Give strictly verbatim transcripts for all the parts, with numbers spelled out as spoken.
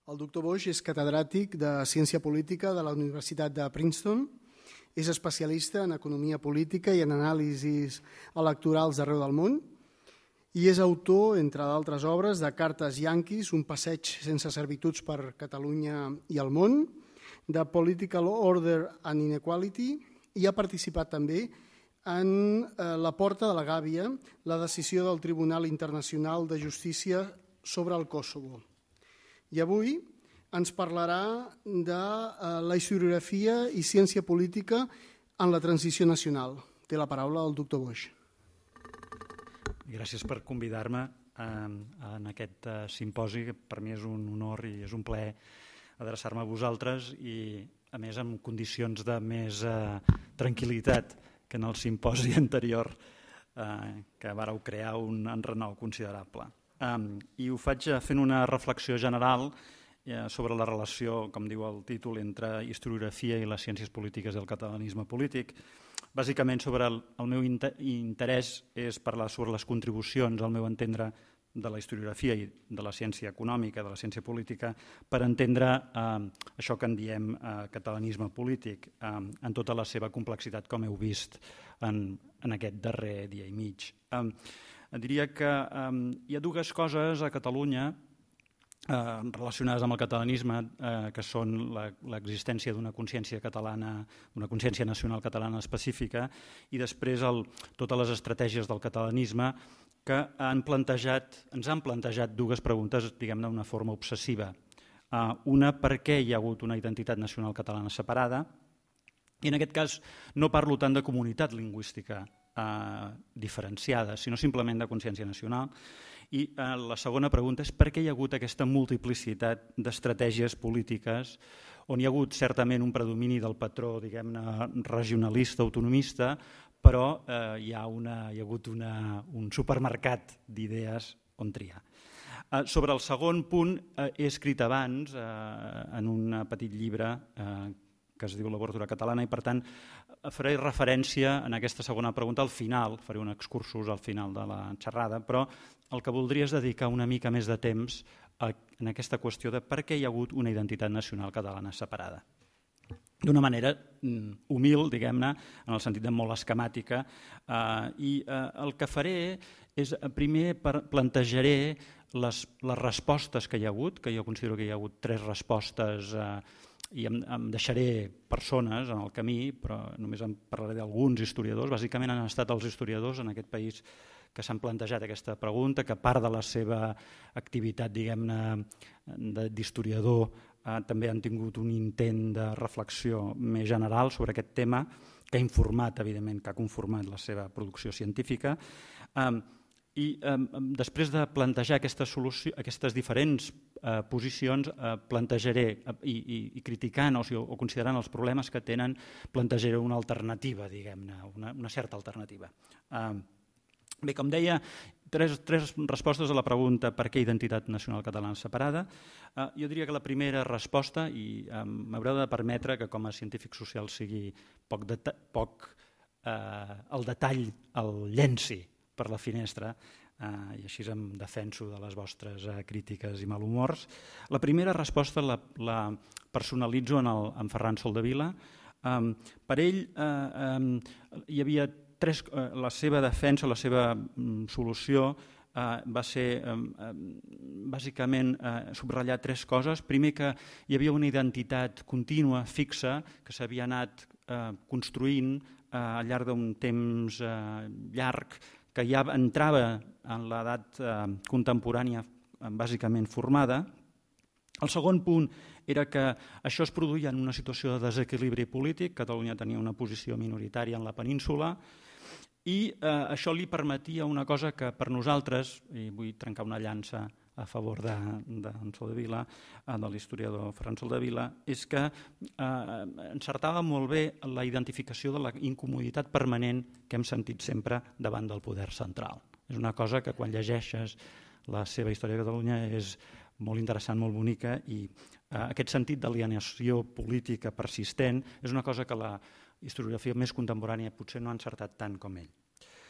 El doctor Boix és catedràtic de Ciència Política de la Universitat de Princeton, és especialista en economia política i en anàlisis electorals d'arreu del món i és autor, entre d'altres obres, de Cartes Yankees, un passeig sense servituds per Catalunya i el món, de Political Order and Inequality, i ha participat també en La porta de la gàbia, la decisió del Tribunal Internacional de Justícia sobre el Kosovo. I avui ens parlarà de la historiografia i ciència política en la transició nacional. Té la paraula el doctor Boix. Gràcies per convidar-me en aquest simposi, que per mi és un honor i és un plaer adreçar-me a vosaltres i, a més, en condicions de més tranquil·litat que en el simposi anterior, que vàreu crear un enrenou considerable. I ho faig fent una reflexió general sobre la relació, com diu el títol, entre historiografia i les ciències polítiques i el catalanisme polític. Bàsicament, sobre el meu interès és parlar sobre les contribucions, al meu entendre, de la historiografia i de la ciència econòmica, de la ciència política, per entendre això que en diem catalanisme polític en tota la seva complexitat, com heu vist en aquest darrer dia i mig. Diria que hi ha dues coses a Catalunya relacionades amb el catalanisme, que són l'existència d'una consciència catalana, una consciència nacional catalana específica, i després totes les estratègies del catalanisme que han plantejat, ens han plantejat dues preguntes, diguem-ne, d'una forma obsessiva. Una, per què hi ha hagut una identitat nacional catalana separada? I en aquest cas no parlo tant de comunitat lingüística diferenciada, sinó simplement de consciència nacional. I la segona pregunta és per què hi ha hagut aquesta multiplicitat d'estratègies polítiques on hi ha hagut certament un predomini del patró, diguem-ne, regionalista, autonomista, però hi ha hagut un supermercat d'idees on triar. Sobre el segon punt, he escrit abans en un petit llibre que es diu Laboratura Catalana i, per tant, faré referència en aquesta segona pregunta al final, faré un excursus al final de la xerrada, però el que voldria és dedicar una mica més de temps en aquesta qüestió de per què hi ha hagut una identitat nacional catalana separada. D'una manera humil, diguem-ne, en el sentit de molt esquemàtica, i el que faré és, primer, plantejaré les respostes que hi ha hagut, que jo considero que hi ha hagut tres respostes i em deixaré persones en el camí, però només en parlaré d'alguns historiadors. Bàsicament han estat els historiadors en aquest país que s'han plantejat aquesta pregunta, que part de la seva activitat, diguem-ne, d'historiador també han tingut un intent de reflexió més general sobre aquest tema, que ha informat, evidentment, que ha conformat la seva producció científica. I després de plantejar aquestes diferents posicions, plantejaré, i criticant o considerant els problemes que tenen, plantejaré una alternativa, diguem-ne, una certa alternativa. Bé, com deia, tres respostes a la pregunta per què identitat nacional catalana separada. Jo diria que la primera resposta, i m'haureu de permetre que com a científic social sigui poc el detall el llenci per la finestra, i així em defenso de les vostres crítiques i malhumors. La primera resposta la personalitzo en Ferran Soldevila. Per ell hi havia tres, la seva defensa, la seva solució va ser bàsicament subratllar tres coses. Primer, que hi havia una identitat contínua, fixa, que s'havia anat construint al llarg d'un temps llarg, que ja entrava en l'edat contemporània bàsicament formada. El segon punt era que això es produïa en una situació de desequilibri polític. Catalunya tenia una posició minoritària en la península i això li permetia una cosa que per nosaltres, i vull trencar una llança a favor d'en Soldevila, de l'historiador Ferran Soldevila, és que encertava molt bé la identificació de la incomoditat permanent que hem sentit sempre davant del poder central. És una cosa que quan llegeixes la seva història de Catalunya és molt interessant, molt bonica, i aquest sentit d'alienació política persistent és una cosa que la historiografia més contemporània potser no ha encertat tant com ell.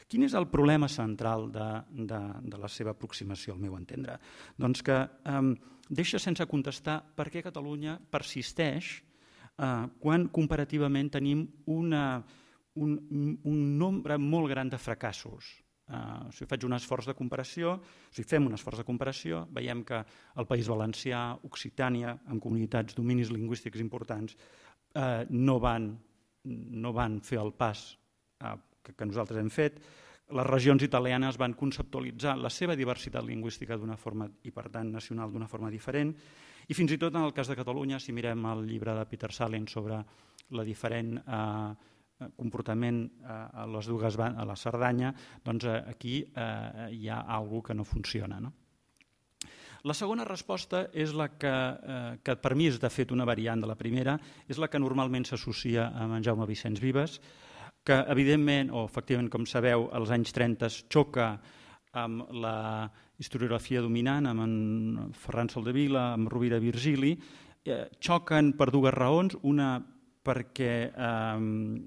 Quin és el problema central de, de, de la seva aproximació, al meu entendre? Doncs que eh, deixa sense contestar per què Catalunya persisteix eh, quan comparativament tenim una, un, un nombre molt gran de fracassos. Uh, si faig un esforç de comparació, si fem un esforç de comparació, veiem que el País Valencià, Occitània, amb comunitats, dominis lingüístics importants, uh, no, van, no van fer el pas uh, que, que nosaltres hem fet. Les regions italianes van conceptualitzar la seva diversitat lingüística d'una forma, i per tant nacional, d'una forma diferent. I fins i tot en el cas de Catalunya, si mirem el llibre de Peter Salen sobre la diferent uh, comportament a les dues a la Cerdanya, doncs aquí eh, hi ha alguna que no funciona. No? La segona resposta és la que, eh, que per mi és de fet una variant de la primera, és la que normalment s'associa amb en Jaume Vicenç Vives, que evidentment, o efectivament com sabeu, als anys trenta xoca amb la historiografia dominant, amb en Ferran Soldevila, amb Rovira Virgili, eh, xoquen per dues raons, una perquè eh,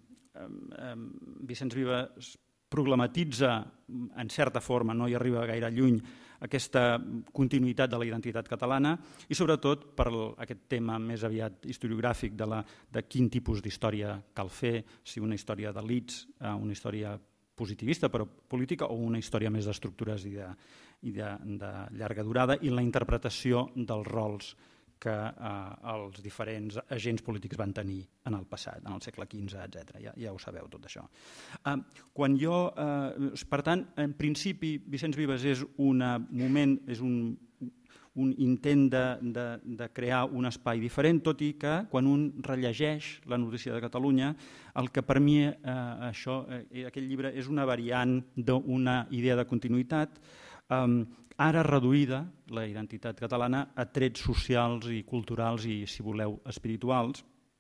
Vicenç Vives problematitza en certa forma, no hi arriba gaire lluny, aquesta continuïtat de la identitat catalana i sobretot per aquest tema més aviat historiogràfic de, la, de quin tipus d'història cal fer, si una història d'elits, una història positivista però política o una història més d'estructures i, de, i de, de llarga durada i la interpretació dels rols que eh, els diferents agents polítics van tenir en el passat, en el segle quinze, etcètera. Ja, ja ho sabeu, tot això. Eh, quan jo, eh, per tant, en principi, Vicenç Vives és un moment, és un, un intent de, de, de crear un espai diferent, tot i que quan un rellegeix la notícia de Catalunya, el que per mi eh, això, eh, aquest llibre és una variant d'una idea de continuïtat, eh, ara reduïda, la identitat catalana, a trets socials i culturals i, si voleu, espirituals,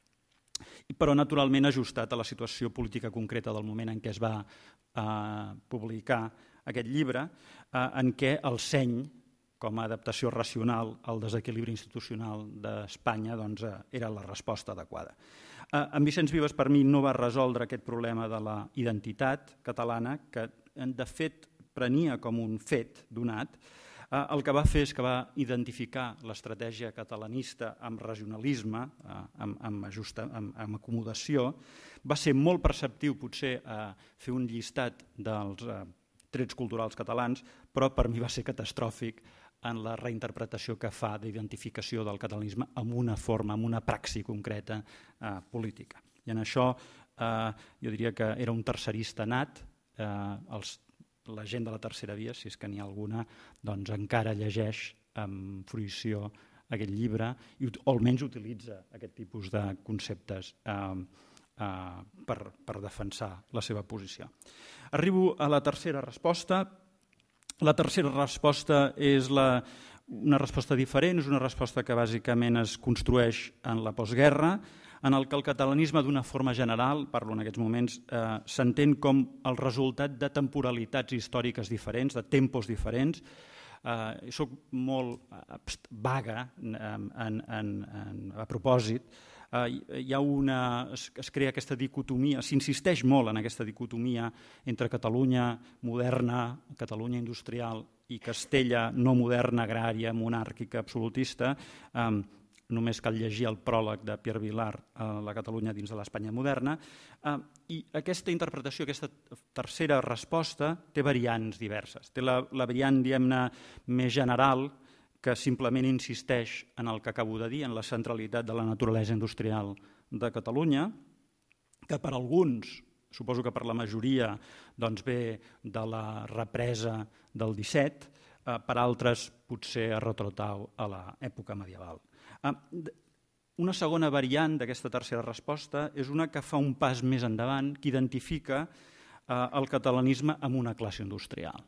però naturalment ajustat a la situació política concreta del moment en què es va eh, publicar aquest llibre, eh, en què el seny, com a adaptació racional al desequilibri institucional d'Espanya, doncs, eh, era la resposta adequada. Eh, en Vicenç Vives, per mi, no va resoldre aquest problema de la identitat catalana, que, de fet, prenia com un fet donat. Eh, el que va fer és que va identificar l'estratègia catalanista amb regionalisme, eh, amb, amb, ajusta, amb, amb acomodació. Va ser molt perceptiu, potser, eh, fer un llistat dels eh, trets culturals catalans, però per mi va ser catastròfic en la reinterpretació que fa d'identificació del catalanisme amb una forma, amb una praxi concreta eh, política. I en això eh, jo diria que era un tercerista nat, eh, els la gent de la tercera via, si és que n'hi ha alguna, doncs encara llegeix amb fruïció aquest llibre i, o almenys utilitza aquest tipus de conceptes eh, eh, per, per defensar la seva posició. Arribo a la tercera resposta. La tercera resposta és la, una resposta diferent, és una resposta que bàsicament es construeix en la postguerra, en el que el catalanisme d'una forma general, parlo en aquests moments, eh, s'entén com el resultat de temporalitats històriques diferents, de tempos diferents. Eh, soc molt vaga en, en, en, en, a propòsit. Eh, hi ha una, es, es crea aquesta dicotomia, s'insisteix molt en aquesta dicotomia entre Catalunya moderna, Catalunya industrial i Castella no moderna, agrària, monàrquica, absolutista. Eh, Només cal llegir el pròleg de Pierre Vilar a la Catalunya dins de l'Espanya moderna. I aquesta interpretació, aquesta tercera resposta, té variants diverses. Té la, la variant, diguem-ne, més general, que simplement insisteix en el que acabo de dir, en la centralitat de la naturalesa industrial de Catalunya, que per alguns, suposo que per la majoria, doncs ve de la represa del disset, per altres potser es retrotau a l'època medieval. Una segona variant d'aquesta tercera resposta és una que fa un pas més endavant, que identifica el catalanisme amb una classe industrial.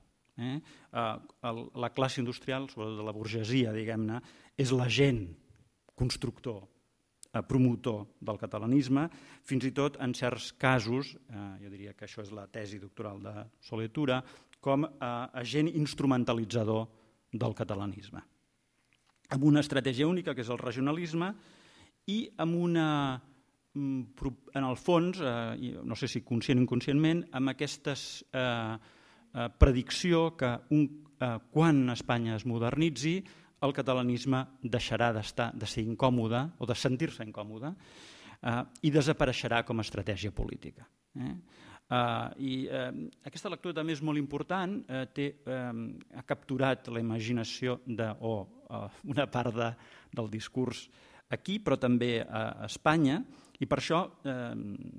La classe industrial, sobretot de la burgesia, diguem-ne, és l'agent constructor, promotor del catalanisme, fins i tot en certs casos, jo diria que això és la tesi doctoral de Soler-Tura, com a agent instrumentalitzador del catalanisme, amb una estratègia única, que és el regionalisme, i amb una en el fons, eh, no sé si conscient o inconscientment, amb aquesta eh, eh, predicció que un, eh, quan Espanya es modernitzi, el catalanisme deixarà d'estar, de ser incòmode o de sentir-se incòmode eh, i desapareixerà com a estratègia política. Eh? Uh, I uh, aquesta lectura també és molt important, uh, té, um, ha capturat la imaginació de, o uh, una part de, del discurs aquí, però també a Espanya, i per això eh,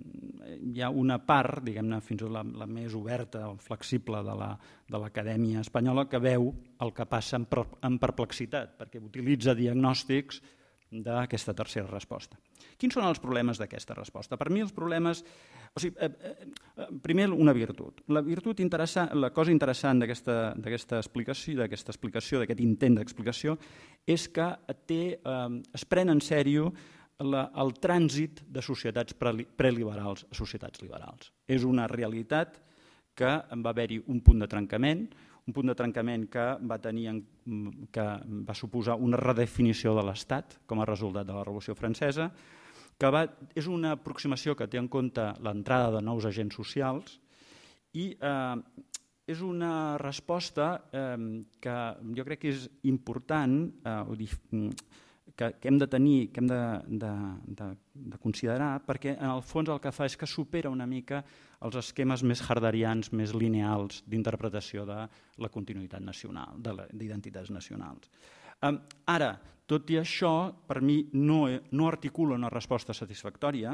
hi ha una part, diguem-ne, fins i tot la, la més oberta o flexible de la, de l'acadèmia espanyola que veu el que passa en, per, en perplexitat, perquè utilitza diagnòstics d'aquesta tercera resposta. Quins són els problemes d'aquesta resposta? Per mi els problemes... O sigui, eh, eh, primer, una virtut. La virtut interessant, la cosa interessant d'aquesta explicació, d'aquesta explicació, d'aquest intent d'explicació, és que té, eh, es pren en sèrio la, el trànsit de societats preliberals a societats liberals. És una realitat que va haver-hi un punt de trencament, un punt de trencament que va, tenir, que va suposar una redefinició de l'Estat com a resultat de la Revolució Francesa, que va, és una aproximació que té en compte l'entrada de nous agents socials i eh, és una resposta eh, que jo crec que és important eh, que, que hem de tenir, que hem de, de, de, de considerar, perquè en el fons el que fa és que supera una mica els esquemes més herderians, més lineals d'interpretació de la continuïtat nacional, d'identitats nacionals. Um, ara, tot i això, per mi no, no articula una resposta satisfactòria,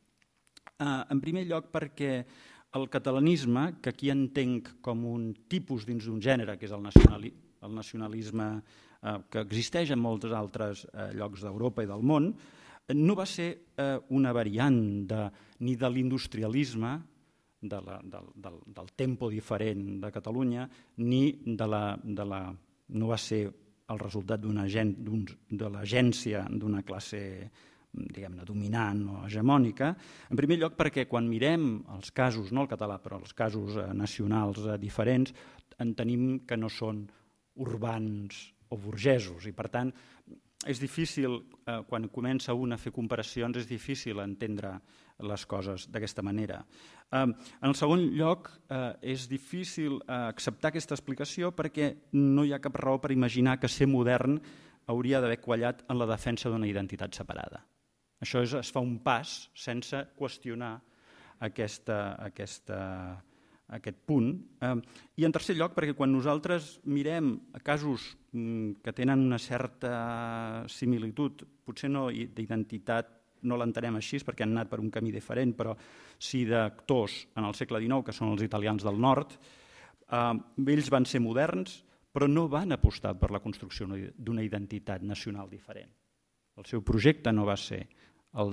uh, en primer lloc perquè el catalanisme, que aquí entenc com un tipus dins d'un gènere, que és el, nacionali, el nacionalisme eh, que existeix en molts altres eh, llocs d'Europa i del món, no va ser eh, una variant de, ni de l'industrialisme, de la, del, del, del tempo diferent de Catalunya, ni de la, de la, no va ser el resultat d'una de l'agència d'una classe diguem-ne, dominant o hegemònica, en primer lloc perquè quan mirem els casos, no el català, però els casos eh, nacionals eh, diferents, en tenim que no són urbans o burgesos i per tant és difícil, eh, quan comença un a fer comparacions, és difícil entendre les coses d'aquesta manera. Eh, en el segon lloc, eh, és difícil eh, acceptar aquesta explicació perquè no hi ha cap raó per imaginar que ser modern hauria d'haver quallat en la defensa d'una identitat separada. Això és, es fa un pas sense qüestionar aquesta, aquesta, aquest punt. Eh, I en tercer lloc, perquè quan nosaltres mirem casos que tenen una certa similitud, potser no d'identitat, no l'entenem així perquè han anat per un camí diferent, però sí d'actors en el segle dinou, que són els italians del nord, eh, ells van ser moderns, però no van apostar per la construcció d'una identitat nacional diferent. El seu projecte no va ser el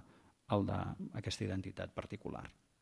d'aquesta identitat particular.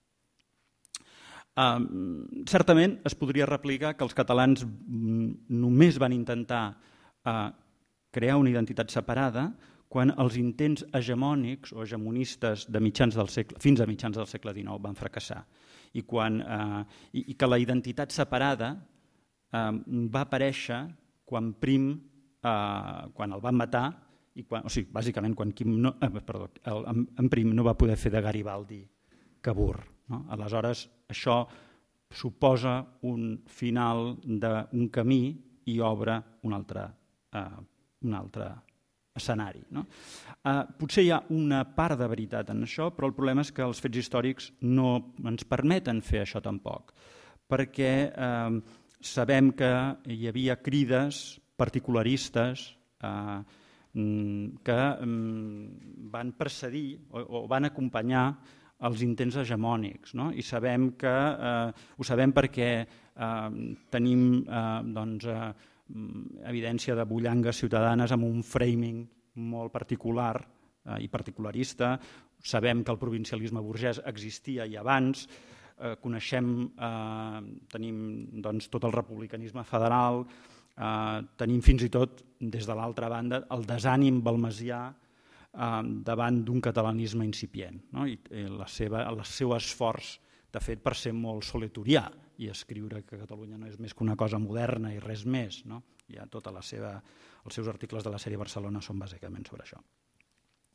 Um, certament es podria replicar que els catalans només van intentar uh, crear una identitat separada quan els intents hegemònics o hegemonistes de mitjans del segle, fins a mitjans del segle dinou van fracassar i, quan, uh, i, i que la identitat separada uh, va aparèixer quan Prim, uh, quan el van matar, i quan, o sigui, bàsicament quan Quim no, eh, perdó, el, en, en Prim no va poder fer de Garibaldi Cabur. No? Aleshores, això suposa un final d'un camí i obre un altre, eh, un altre escenari. No? Eh, potser hi ha una part de veritat en això, però el problema és que els fets històrics no ens permeten fer això tampoc, perquè eh, sabem que hi havia crides particularistes eh, que van precedir o van acompanyar els intents hegemònics. No? I sabem que, eh, ho sabem perquè eh, tenim eh, doncs, eh, evidència de bullangues ciutadanes amb un framing molt particular eh, i particularista. Sabem que el provincialisme burgès existia i abans, eh, coneixem, eh, tenim doncs, tot el republicanisme federal, Uh, tenim fins i tot, des de l'altra banda, el desànim balmesià uh, davant d'un catalanisme incipient, no? I, i la seva, el seu esforç, de fet, per ser molt soleturià i escriure que Catalunya no és més que una cosa moderna i res més. No? Ja tota la seva, els seus articles de la sèrie Barcelona són bàsicament sobre això.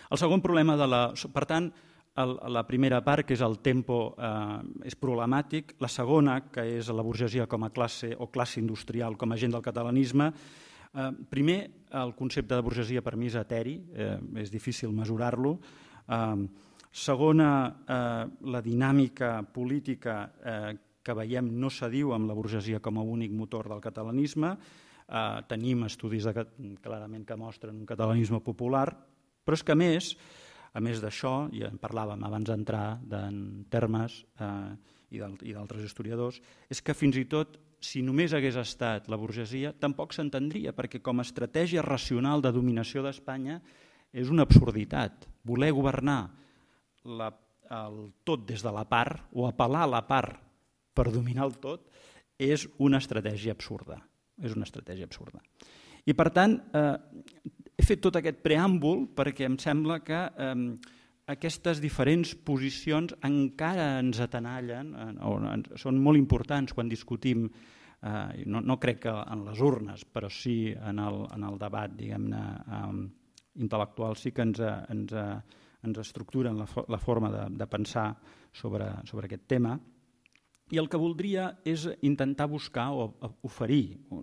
El segon problema de la... Per tant, el, la primera part, que és el tempo, eh, és problemàtic. La segona, que és la burgesia com a classe o classe industrial com a agent del catalanisme. Eh, primer, el concepte de burgesia per mi és eteri, eh, és difícil mesurar-lo. Eh, segona, eh, la dinàmica política eh, que veiem no s'adiu amb la burgesia com a únic motor del catalanisme. Eh, tenim estudis de, clarament que mostren un catalanisme popular, però és que a més, a més d'això, i en parlàvem abans d'entrar en termes eh, i d'altres historiadors, és que fins i tot, si només hagués estat la burgesia, tampoc s'entendria, perquè com a estratègia racional de dominació d'Espanya és una absurditat. Voler governar la, el tot des de la part o apel·lar a la part per dominar el tot és una estratègia absurda. És una estratègia absurda. I per tant, eh, he fet tot aquest preàmbul perquè em sembla que eh, aquestes diferents posicions encara ens atenallen, eh, o són molt importants quan discutim, eh, no, no crec que en les urnes, però sí en el, en el debat, diguem-ne, eh, intel·lectual, sí que ens, ens, ens estructuren la, la forma de, de pensar sobre, sobre aquest tema. I el que voldria és intentar buscar o oferir un,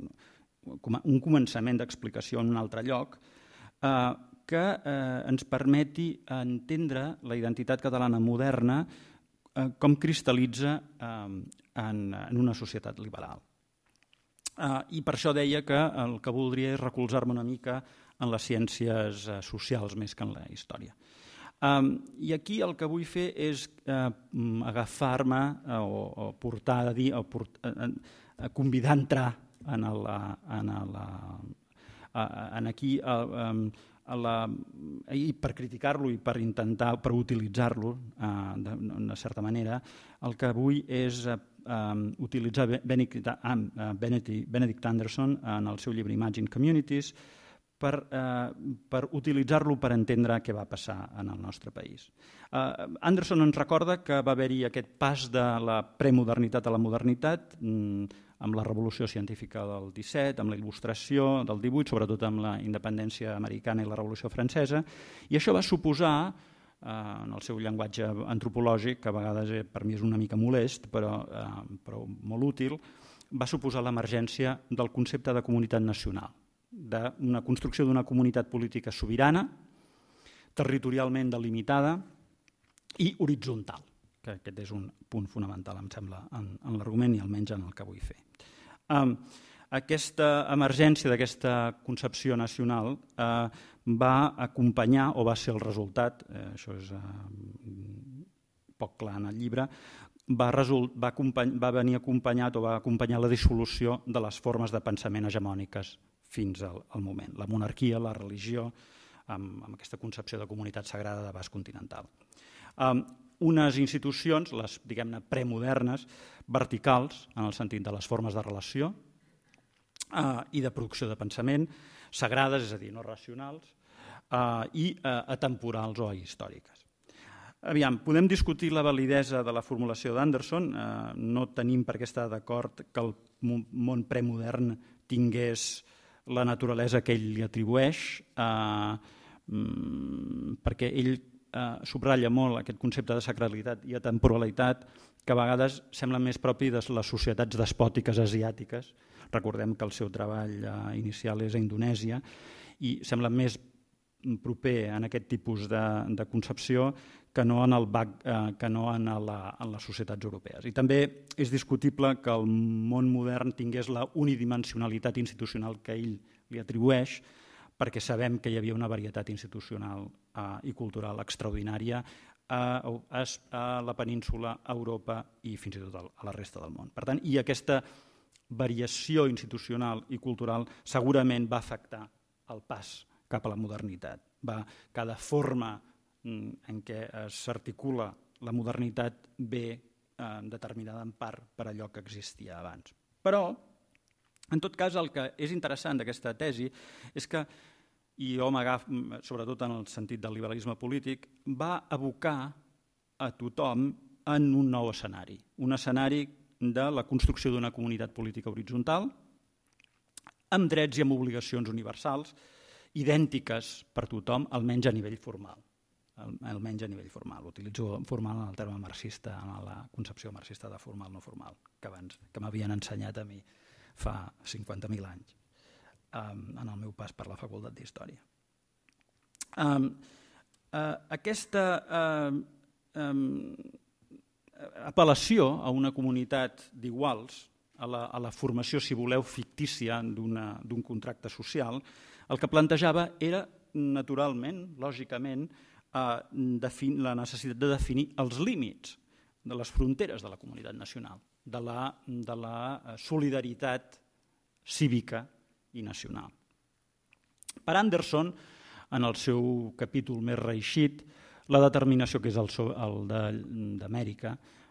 un començament d'explicació en un altre lloc eh, que eh, ens permeti entendre la identitat catalana moderna eh, com cristal·litza eh, en, en una societat liberal. Eh, I per això deia que el que voldria és recolzar-me una mica en les ciències eh, socials més que en la història. Um, I aquí el que vull fer és uh, agafar-me uh, o, o portar a dir, o port, uh, uh, convidar a entrar en, el, uh, en, el, uh, en aquí uh, um, a la, i per criticar-lo i per intentar per utilitzar-lo uh, d'una certa manera. El que vull és uh, um, utilitzar Benedict, uh, Benedict, Benedict Anderson en el seu llibre Imagine Communities per, eh, per utilitzar-lo per entendre què va passar en el nostre país. Eh, Anderson ens recorda que va haver-hi aquest pas de la premodernitat a la modernitat, mm, amb la revolució científica del disset, amb la il·lustració del divuit, sobretot amb la independència americana i la revolució francesa, i això va suposar, eh, en el seu llenguatge antropològic, que a vegades per mi és una mica molest, però, eh, però molt útil, va suposar l'emergència del concepte de comunitat nacional, d'una construcció d'una comunitat política sobirana, territorialment delimitada i horitzontal, que aquest és un punt fonamental, em sembla, en, en l'argument i almenys en el que vull fer. Um, aquesta emergència d'aquesta concepció nacional eh, va acompanyar, o va ser el resultat, eh, això és eh, poc clar en el llibre, va, result, va, va venir acompanyat o va acompanyar la dissolució de les formes de pensament hegemòniques fins al, al moment. La monarquia, la religió, amb, amb aquesta concepció de comunitat sagrada d'abast continental. Um, unes institucions, les diguem-ne premodernes, verticals, en el sentit de les formes de relació uh, i de producció de pensament, sagrades, és a dir, no racionals, uh, i uh, atemporals o històriques. Aviam, podem discutir la validesa de la formulació d'Anderson, uh, no tenim per què estar d'acord que el món premodern tingués la naturalesa que ell li atribueix, eh, perquè ell eh, subratlla molt aquest concepte de sacralitat i atemporalitat que a vegades sembla més propi de les societats despòtiques asiàtiques. Recordem que el seu treball eh, inicial és a Indonèsia i sembla més proper en aquest tipus de, de concepció que no en, el bac, eh, que no en, la, en les societats europees. I també és discutible que el món modern tingués la unidimensionalitat institucional que ell li atribueix, perquè sabem que hi havia una varietat institucional eh, i cultural extraordinària a, a, a la península, a Europa i fins i tot a la resta del món. Per tant, i aquesta variació institucional i cultural segurament va afectar el pas cap a la modernitat. Va, cada forma en què s'articula la modernitat ve eh, determinada en part per allò que existia abans. Però, en tot cas, el que és interessant d'aquesta tesi és que, i jo m'agaf, sobretot en el sentit del liberalisme polític, va abocar a tothom en un nou escenari, un escenari de la construcció d'una comunitat política horitzontal, amb drets i amb obligacions universals, idèntiques per tothom, almenys a nivell formal. almenys a nivell formal. Utilitzo formal en el terme marxista, en la concepció marxista de formal no formal, que abans que m'havien ensenyat a mi fa cinquanta mil anys en el meu pas per la Facultat d'Història. Aquesta apel·lació a una comunitat d'iguals, a la formació, si voleu, fictícia d'un contracte social, el que plantejava era, naturalment, lògicament, la necessitat de definir els límits de les fronteres de la comunitat nacional, de la solidaritat cívica i nacional. Per Anderson, en el seu capítol més reeixit, la determinació, que és el d'Amèrica,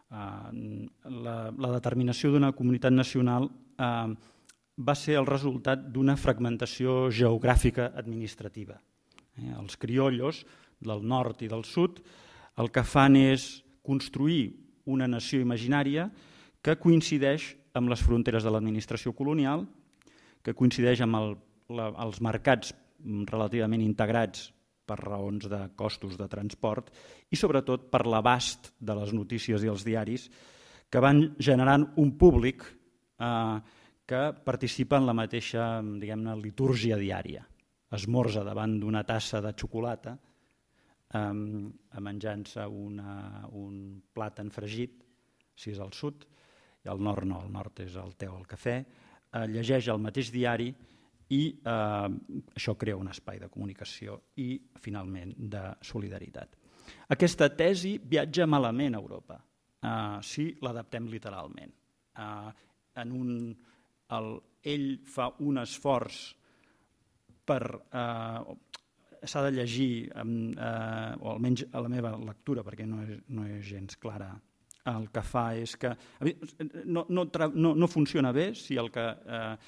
la determinació d'una comunitat nacional va ser el resultat d'una fragmentació geogràfica administrativa. Els criollos del nord i del sud el que fan és construir una nació imaginària que coincideix amb les fronteres de l'administració colonial, que coincideix amb els mercats relativament integrats per raons de costos de transport i sobretot per l'abast de les notícies i els diaris que van generant un públic que participa en la mateixa, diguem-ne, litúrgia diària. Esmorza davant d'una tassa de xocolata menjant-se un plàtan fregit, si és al sud, i al nord no, al nord és el te o el cafè, llegeix el mateix diari i això crea un espai de comunicació i, finalment, de solidaritat. Aquesta tesi viatja malament a Europa, si l'adaptem literalment. Ell fa un esforç per... s'ha de llegir, o almenys a la meva lectura, perquè no és gens clara, el que fa és que no funciona bé si el que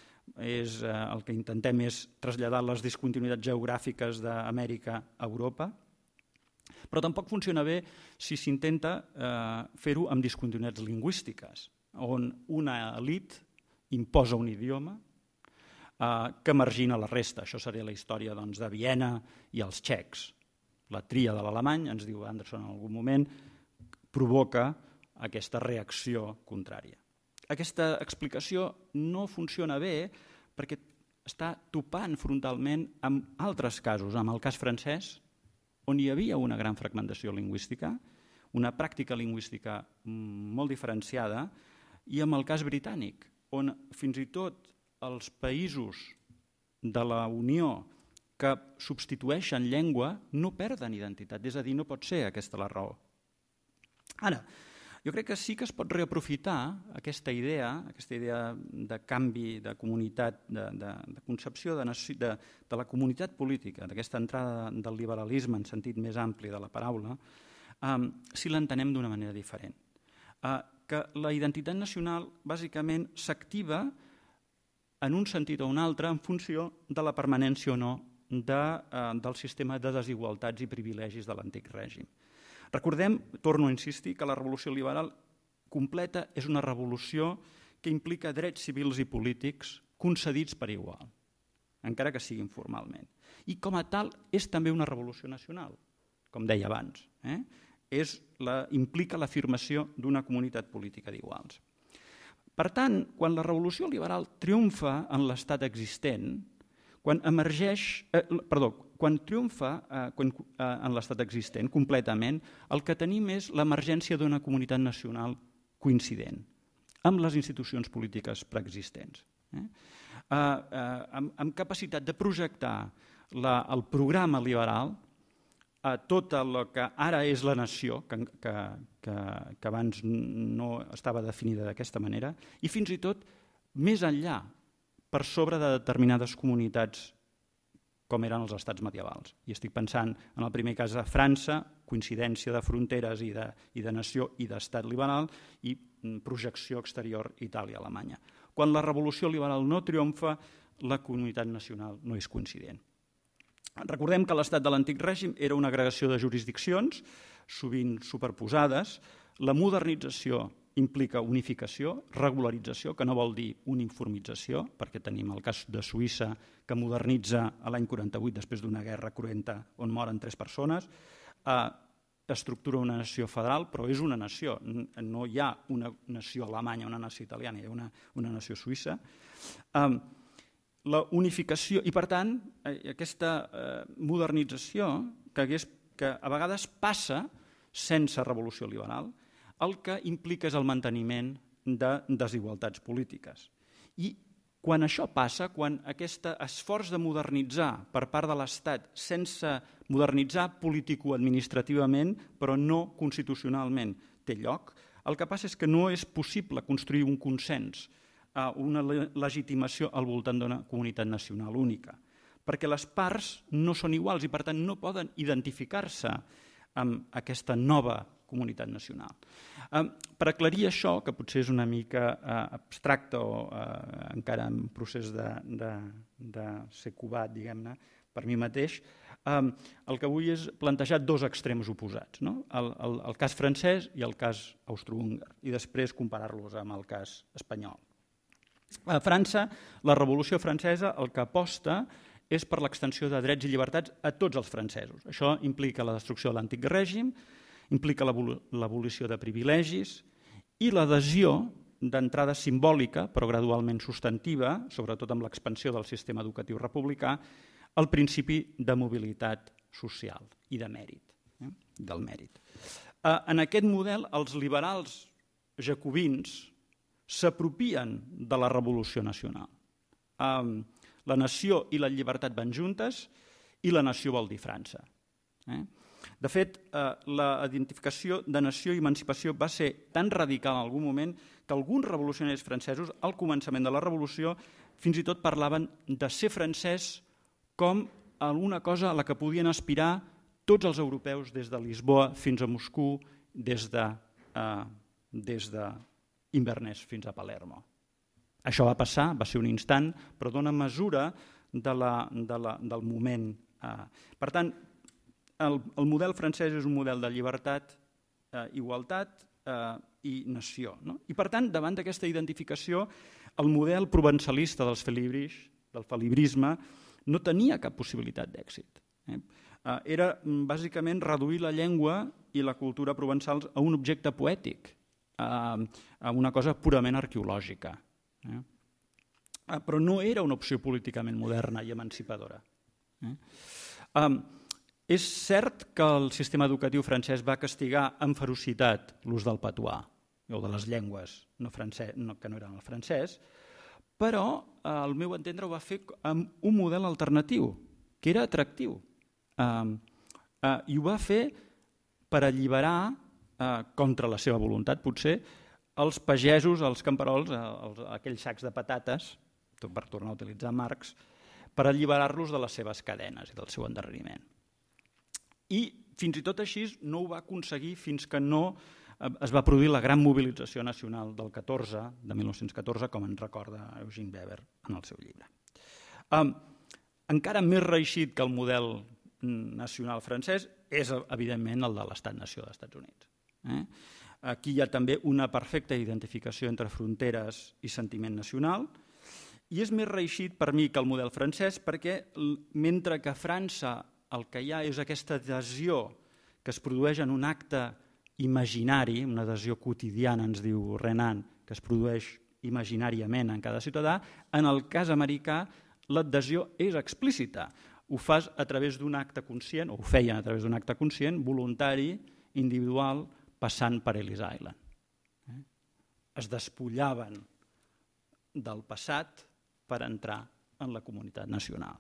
el que intentem és traslladar les discontinuïtats geogràfiques d'Amèrica a Europa, però tampoc funciona bé si s'intenta fer-ho amb discontinuïtats lingüístiques, on una elit imposa un idioma que margina la resta. Això seria la història de Viena i els txecs. La tria de l'alemany, ens diu Anderson en algun moment, provoca aquesta reacció contrària. Aquesta explicació no funciona bé perquè està topant frontalment amb altres casos, amb el cas francès, on hi havia una gran fragmentació lingüística, una pràctica lingüística molt diferenciada, i amb el cas britànic, on fins i tot els països de la Unió que substitueixen llengua no perden identitat, és a dir, no pot ser aquesta la raó. Ara, jo crec que sí que es pot reaprofitar aquesta idea, aquesta idea de canvi de comunitat, de concepció de la comunitat política, d'aquesta entrada del liberalisme en sentit més ampli de la paraula, si l'entenem d'una manera diferent. Que la identitat nacional bàsicament s'activa en un sentit o un altre en funció de la permanència o no del sistema de desigualtats i privilegis de l'antic règim. Recordem, torno a insistir, que la revolució liberal completa és una revolució que implica drets civils i polítics concedits per igual, encara que siguin formalment. I com a tal és també una revolució nacional, com deia abans. Implica l'afirmació d'una comunitat política d'iguals. Per tant, quan la revolució liberal triomfa en l'estat existent, quan emergeix, perdó, quan triomfa en l'estat existent completament, el que tenim és l'emergència d'una comunitat nacional coincident amb les institucions polítiques preexistents, amb capacitat de projectar el programa liberal a tot el que ara és la nació, que abans no estava definida d'aquesta manera, i fins i tot més enllà, per sobre de determinades comunitats com eren els estats medievals. I estic pensant en el primer cas de França, coincidència de fronteres i de nació i d'estat liberal, i projecció exterior Itàlia-Alemanya. Quan la revolució liberal no triomfa, la comunitat nacional no és coincident. Recordem que l'estat de l'antic règim era una agregació de jurisdiccions, sovint superposades. La modernització implica unificació, regularització, que no vol dir uniformització, perquè tenim el cas de Suïssa, que modernitza l'any quaranta-vuit després d'una guerra cruenta on moren tres persones. estructura una nació federal, però és una nació. No hi ha una nació alemanya, una nació italiana, hi ha una, una nació suïssa. Um, la unificació, i per tant, aquesta eh, modernització que, hagués, que a vegades passa sense revolució liberal, el que implica és el manteniment de desigualtats polítiques. I quan això passa, quan aquest esforç de modernitzar per part de l'Estat sense modernitzar político-administrativament, però no constitucionalment, té lloc, el que passa és que no és possible construir un consens, una legitimació al voltant d'una comunitat nacional única, perquè les parts no són iguals i per tant no poden identificar-se amb aquesta nova comunitat nacional. Per aclarir això, que potser és una mica abstracte o encara en procés de, de, de ser cubat, diguem-ne, per mi mateix, el que vull és plantejar dos extrems oposats, no? el, el, el cas francès i el cas austro-húngar, i després comparar-los amb el cas espanyol. A França, la Revolució Francesa el que aposta és per l'extensió de drets i llibertats a tots els francesos. Això implica la destrucció de l'antic règim, implica l'abolició de privilegis i l'adhesió d'entrada simbòlica, però gradualment substantiva, sobretot amb l'expansió del sistema educatiu republicà, al principi de mobilitat social i de mèrit, eh? del mèrit. En aquest model, els liberals jacobins s'apropien de la revolució nacional. Um, la nació i la llibertat van juntes i la nació vol dir França. Eh? De fet, eh, la identificació de nació i emancipació va ser tan radical en algun moment que alguns revolucionaris francesos, al començament de la revolució, fins i tot parlaven de ser francès com alguna cosa a la que podien aspirar tots els europeus des de Lisboa fins a Moscou, des de, eh, des de Inverness fins a Palermo. Això va passar, va ser un instant, però dona mesura de la, de la, del moment. Per tant, el, el model francès és un model de llibertat, eh, igualtat eh, i nació. No? I per tant, davant d'aquesta identificació, el model provençalista dels felibris, del felibrisme no tenia cap possibilitat d'èxit. Eh? Era bàsicament reduir la llengua i la cultura provençals a un objecte poètic, a una cosa purament arqueològica. Eh? Però no era una opció políticament moderna i emancipadora. Eh? Um, és cert que el sistema educatiu francès va castigar amb ferocitat l'ús del patuà o de les llengües no francès, no, que no eren el francès, però al meu entendre ho va fer amb un model alternatiu, que era atractiu. Um, uh, I ho va fer per alliberar Eh, contra la seva voluntat, potser, els pagesos, els camperols, els, aquells sacs de patates, per tornar a utilitzar Marx, per alliberar-los de les seves cadenes i del seu endarreriment. I fins i tot així no ho va aconseguir fins que no es va produir la gran mobilització nacional del catorze, de mil nou-cents catorze, com ens recorda Eugene Weber en el seu llibre. Um, encara més reeixit que el model nacional francès és, evidentment, el de l'Estat-nació dels Estats Units. Eh? Aquí hi ha també una perfecta identificació entre fronteres i sentiment nacional i és més reeixit per mi que el model francès perquè mentre que a França el que hi ha és aquesta adhesió que es produeix en un acte imaginari, una adhesió quotidiana, ens diu Renan, que es produeix imaginàriament en cada ciutadà, en el cas americà l'adhesió és explícita. Ho fas a través d'un acte conscient, o ho feien a través d'un acte conscient, voluntari, individual, passant per Ellis Island. Es despullaven del passat per entrar en la comunitat nacional.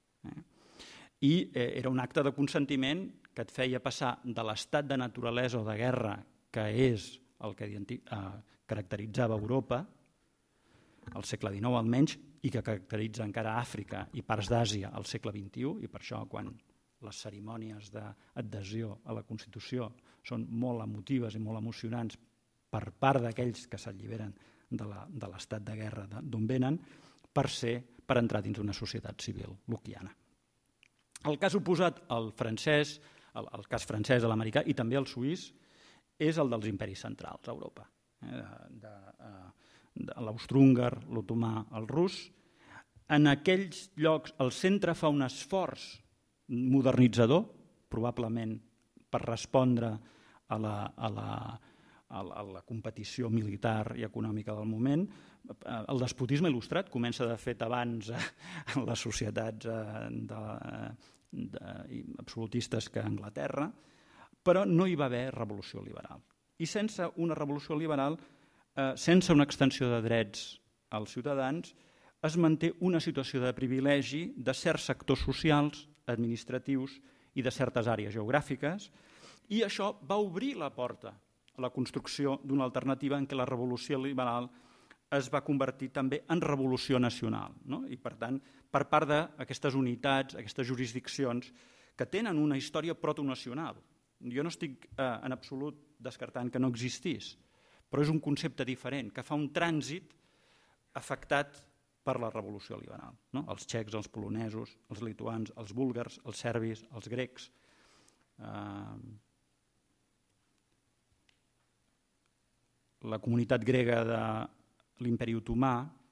I era un acte de consentiment que et feia passar de l'estat de naturalesa o de guerra, que és el que caracteritzava Europa, al segle dinou almenys, i que caracteritza encara Àfrica i parts d'Àsia al segle vint-i-u, i per això quan les cerimònies d'adhesió a la Constitució són molt emotives i molt emocionants per part d'aquells que s'alliberen de l'estat de guerra d'on venen, per ser, per entrar dins d'una societat civil lockiana. El cas oposat al francès, el cas francès, a l'americà i també al suís, és el dels imperis centrals a Europa. L'austro-húngar, l'otomà, el rus. En aquells llocs el centre fa un esforç modernitzador, probablement per respondre a la, a la, a la, a la competició militar i econòmica del moment. El despotisme il·lustrat comença de fet abans en les societats de, de, absolutistes que a Anglaterra, però no hi va haver revolució liberal. I sense una revolució liberal, eh, sense una extensió de drets als ciutadans, es manté una situació de privilegi de certs sectors socials, administratius i de certes àrees geogràfiques, i això va obrir la porta a la construcció d'una alternativa en què la revolució liberal es va convertir també en revolució nacional. No? I per tant, per part d'aquestes unitats, aquestes jurisdiccions que tenen una història protonacional. Jo no estic eh, en absolut descartant que no existís, però és un concepte diferent, que fa un trànsit afectat per la revolució liberal. No? Els txecs, els polonesos, els lituans, els búlgars, els serbis, els grecs. Eh, la comunitat grega de l'Imperi Otomà,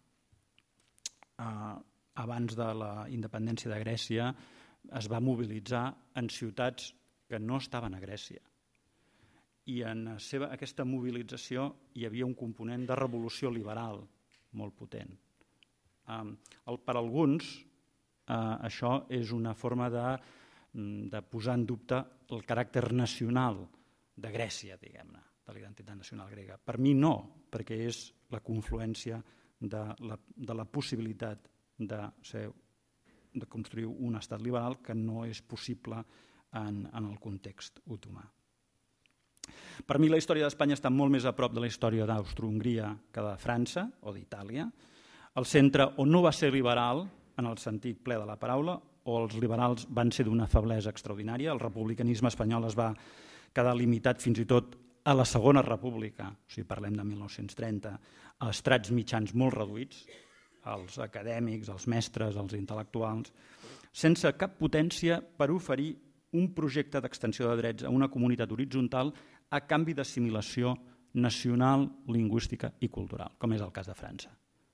eh, abans de la independència de Grècia, es va mobilitzar en ciutats que no estaven a Grècia. I en seva, aquesta mobilització hi havia un component de revolució liberal molt potent. Um, el, per alguns, uh, això és una forma de, de posar en dubte el caràcter nacional de Grècia, diguem-ne, de la identitat nacional grega. Per mi no, perquè és la confluència de la, de la possibilitat de, ser, de construir un estat liberal que no és possible en, en el context otomà. Per mi la història d'Espanya està molt més a prop de la història d'Àustria-Hongria que de França o d'Itàlia. El centre o no va ser liberal en el sentit ple de la paraula, o els liberals van ser d'una feblesa extraordinària. El republicanisme espanyol es va quedar limitat fins i tot a la Segona República, o sigui, parlem de mil nou-cents trenta, a estrats mitjans molt reduïts, els acadèmics, els mestres, els intel·lectuals, sense cap potència per oferir un projecte d'extensió de drets a una comunitat horitzontal a canvi d'assimilació nacional, lingüística i cultural, com és el cas de França.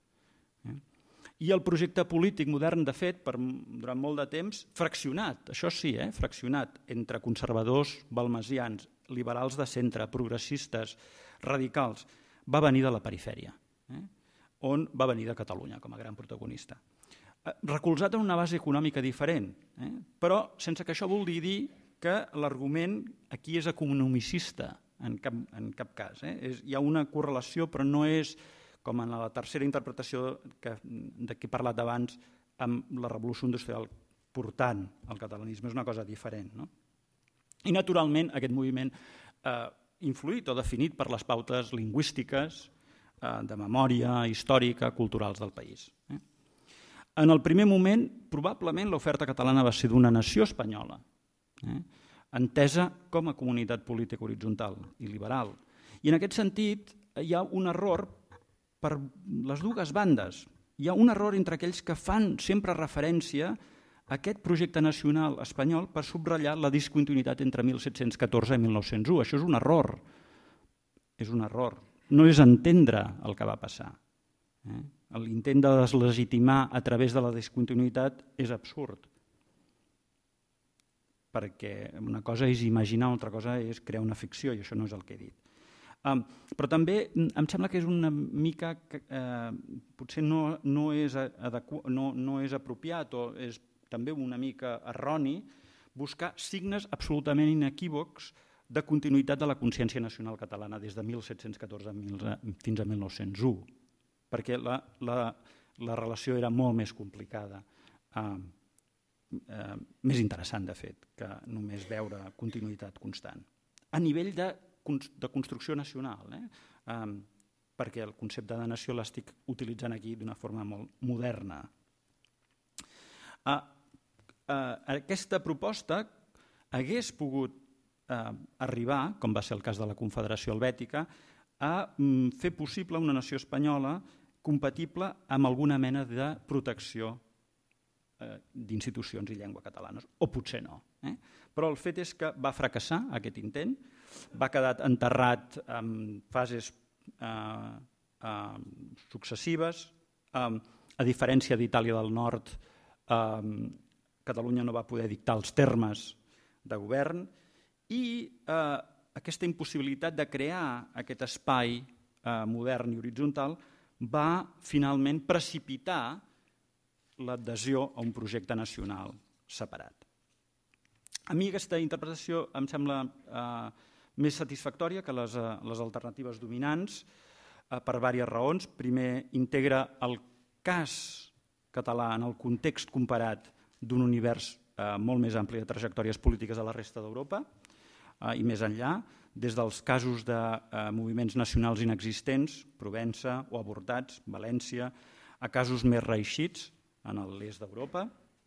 I el projecte polític modern, de fet, per, durant molt de temps, fraccionat, això sí, eh, fraccionat entre conservadors, balmesians, liberals de centre, progressistes, radicals, va venir de la perifèria, eh, on va venir de Catalunya com a gran protagonista. Recolzat en una base econòmica diferent, eh, però sense que això vulgui dir que l'argument aquí és economicista, en cap, en cap cas. Eh? És, hi ha una correlació, però no és, com en la tercera interpretació que, de què he parlat abans, amb la revolució industrial portant el catalanisme, és una cosa diferent. No? I naturalment aquest moviment eh, influït o definit per les pautes lingüístiques, eh, de memòria històrica, culturals del país. Eh? En el primer moment, probablement l'oferta catalana va ser d'una nació espanyola, eh? entesa com a comunitat política horitzontal i liberal. I en aquest sentit hi ha un error per les dues bandes. Hi ha un error entre aquells que fan sempre referència a aquest projecte nacional espanyol per subratllar la discontinuïtat entre mil set-cents catorze i mil nou-cents u. Això és un error. És un error. No és entendre el que va passar. Eh? L'intent de deslegitimar a través de la discontinuïtat és absurd. Perquè una cosa és imaginar, una altra cosa és crear una ficció, i això no és el que he dit. Um, però també em sembla que és una mica, eh, potser no, no, és adequ no, no és apropiat o és també una mica erroni buscar signes absolutament inequívocs de continuïtat de la consciència nacional catalana des de mil set-cents catorze fins a mil nou-cents u, perquè la, la, la relació era molt més complicada, eh, eh, més interessant de fet, que només veure continuïtat constant. A nivell de de construcció nacional, eh? um, perquè el concepte de nació l'estic utilitzant aquí d'una forma molt moderna. Uh, uh, aquesta proposta hagués pogut uh, arribar, com va ser el cas de la Confederació Helvètica, a um, fer possible una nació espanyola compatible amb alguna mena de protecció uh, d'institucions i llengua catalanes, o potser no. Eh? Però el fet és que va fracassar aquest intent, va quedar enterrat en fases eh, eh, successives. Eh, a diferència d'Itàlia del Nord, eh, Catalunya no va poder dictar els termes de govern I eh, aquesta impossibilitat de crear aquest espai eh, modern i horitzontal va finalment precipitar l'adhesió a un projecte nacional separat. A mi aquesta interpretació em sembla eh, més satisfactòria que les, eh, les alternatives dominants eh, per diverses raons. Primer, integra el cas català en el context comparat d'un univers eh, molt més ampli de trajectòries polítiques a la resta d'Europa eh, i més enllà, des dels casos de eh, moviments nacionals inexistents, Provença o avortats, València, a casos més reeixits en l'est d'Europa.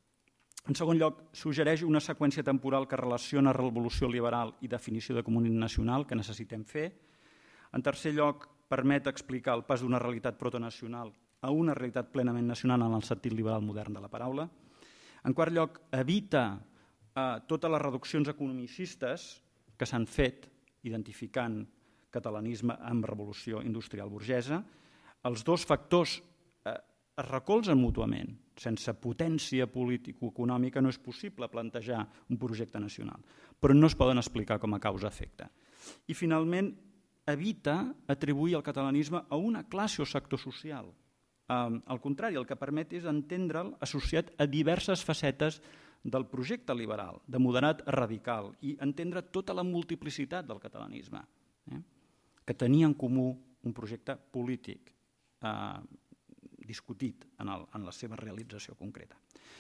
En segon lloc, suggereix una seqüència temporal que relaciona revolució liberal i definició de comunitat nacional que necessitem fer. En tercer lloc, permet explicar el pas d'una realitat protonacional a una realitat plenament nacional en el sentit liberal modern de la paraula. En quart lloc, evita eh, totes les reduccions economicistes que s'han fet identificant catalanisme amb revolució industrial burgesa. Els dos factors eh, es recolzen mútuament. Sense potència político-econòmica no és possible plantejar un projecte nacional, però no es poden explicar com a causa-efecte. I finalment, evita atribuir el catalanisme a una classe o sector social. Um, al contrari, el que permet és entendre'l associat a diverses facetes del projecte liberal, de moderat a radical, i entendre tota la multiplicitat del catalanisme, eh? que tenia en comú un projecte polític eh, discutit en, el, en la seva realització concreta.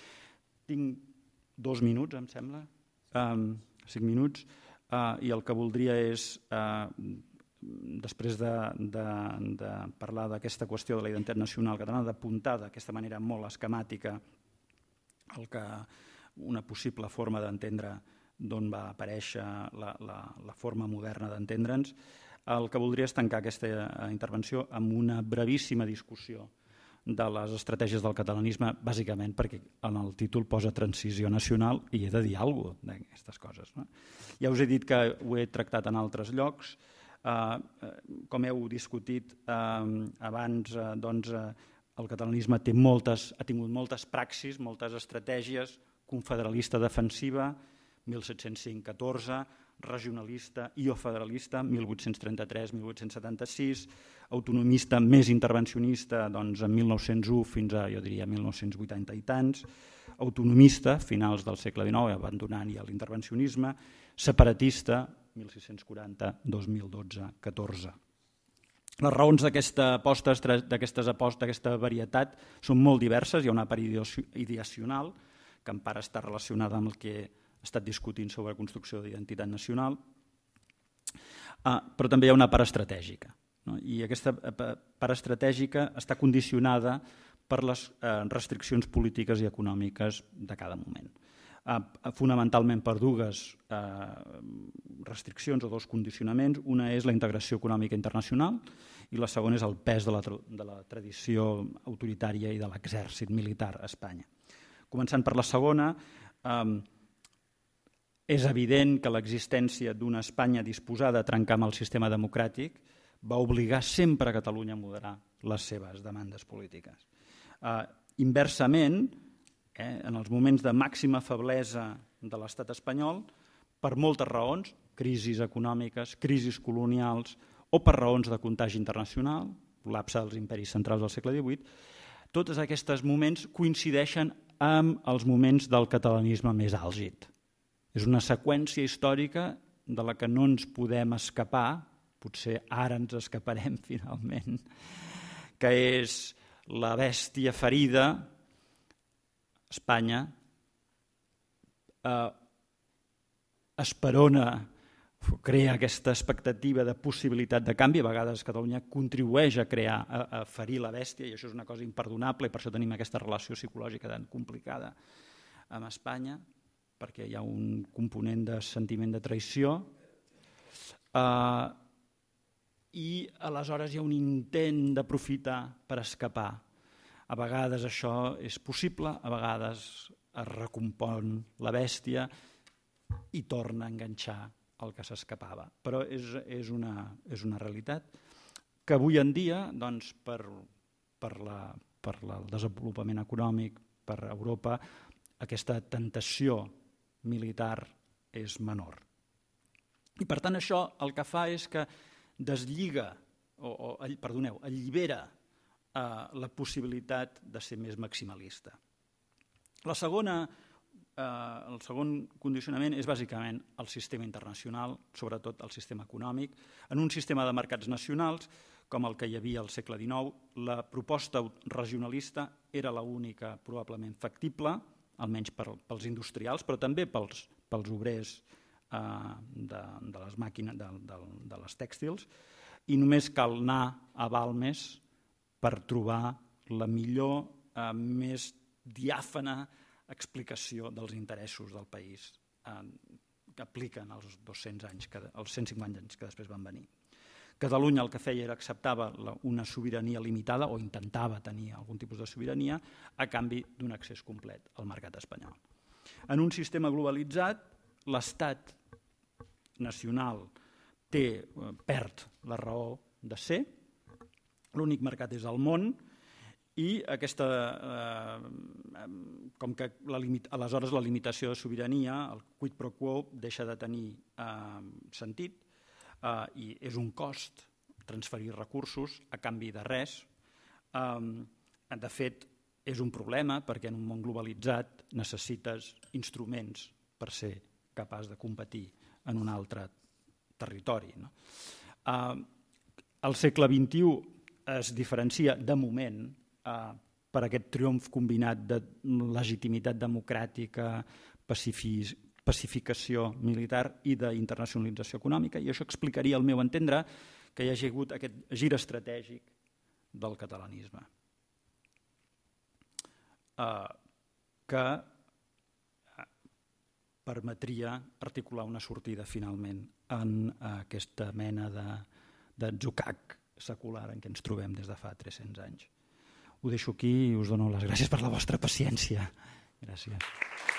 Tinc dos minuts, em sembla, um, cinc minuts, uh, i el que voldria és, uh, després de, de, de parlar d'aquesta qüestió de la identitat nacional catalana, d'apuntar d'aquesta manera molt esquemàtica el que una possible forma d'entendre d'on va aparèixer la, la, la forma moderna d'entendre'ns, el que voldria és tancar aquesta intervenció amb una brevíssima discussió de les estratègies del catalanisme, bàsicament perquè en el títol posa transició nacional i he de dir alguna cosa d'aquestes coses. No? Ja us he dit que ho he tractat en altres llocs. Uh, com heu discutit uh, abans, uh, doncs, uh, el catalanisme té moltes, ha tingut moltes praxis, moltes estratègies, confederalista defensiva, mil set-cents cinc catorze, regionalista i o federalista, mil vuit-cents trenta-tres a mil vuit-cents setanta-sis, autonomista més intervencionista doncs, en mil nou-cents u fins a, jo diria, mil nou-cents vuitanta i tants, autonomista, finals del segle dinou, abandonant ja l'intervencionisme, separatista, mil sis-cents quaranta a dos mil dotze catorze. Les raons d'aquesta aposta, d'aquestes apostes, d'aquesta varietat són molt diverses. Hi ha una part ideacional que en part està relacionada amb el que he estat discutint sobre construcció d'identitat nacional, uh, però també hi ha una part estratègica. No? I aquesta part estratègica està condicionada per les uh, restriccions polítiques i econòmiques de cada moment. Uh, fonamentalment per dues uh, restriccions o dos condicionaments. Una és la integració econòmica internacional i la segona és el pes de la, de la tradició autoritària i de l'exèrcit militar a Espanya. Començant per la segona, um, és evident que l'existència d'una Espanya disposada a trencar amb el sistema democràtic va obligar sempre a Catalunya a moderar les seves demandes polítiques. Uh, inversament, eh, en els moments de màxima feblesa de l'estat espanyol, per moltes raons, crisis econòmiques, crisis colonials o per raons de contagi internacional, col·lapse dels imperis centrals del segle divuit, tots aquests moments coincideixen amb els moments del catalanisme més àlgid. És una seqüència històrica de la que no ens podem escapar, potser ara ens escaparem finalment, que és la bèstia ferida, Espanya, eh, esperona, crea aquesta expectativa de possibilitat de canvi. A vegades Catalunya contribueix a crear, a, a ferir la bèstia, i això és una cosa imperdonable, i per això tenim aquesta relació psicològica tan complicada amb Espanya, perquè hi ha un component de sentiment de traïció, eh, i aleshores hi ha un intent d'aprofitar per escapar. A vegades això és possible, a vegades es recompon la bèstia i torna a enganxar el que s'escapava. Però és, és, una, és una realitat que avui en dia, doncs, per, per, la, per la, el desenvolupament econòmic, per Europa, aquesta tentació militar és menor. I per tant això el que fa és que deslliga, o, o perdoneu, allibera eh, la possibilitat de ser més maximalista. La segona, eh, el segon condicionament és bàsicament el sistema internacional, sobretot el sistema econòmic. En un sistema de mercats nacionals, com el que hi havia al segle dinou, la proposta regionalista era l'única probablement factible, almenys per, pels industrials, però també pels, pels obrers eh, de, de les màquines, de, de, de les tèxtils, i només cal anar a Balmes per trobar la millor, eh, més diàfana explicació dels interessos del país eh, que apliquen els dos-cents anys, que, els cent cinquanta anys que després van venir. Catalunya el que feia era acceptava una sobirania limitada o intentava tenir algun tipus de sobirania a canvi d'un accés complet al mercat espanyol. En un sistema globalitzat, l'Estat nacional té, perd la raó de ser, l'únic mercat és el món i aquesta, eh, com que la limit, aleshores la limitació de sobirania, el quid pro quo, deixa de tenir eh, sentit. Uh, i és un cost transferir recursos a canvi de res. Um, de fet, és un problema perquè en un món globalitzat necessites instruments per ser capaç de competir en un altre territori. No? Uh, el segle vint-i-u es diferencia de moment uh, per aquest triomf combinat de legitimitat democràtica, pacifisme, pacificació militar i d'internacionalització econòmica, i això explicaria, al meu entendre, que hi hagi hagut aquest gir estratègic del catalanisme, eh, que permetria articular una sortida finalment en aquesta mena de, de atzucac secular en què ens trobem des de fa tres-cents anys. Ho deixo aquí i us dono les gràcies per la vostra paciència. Gràcies.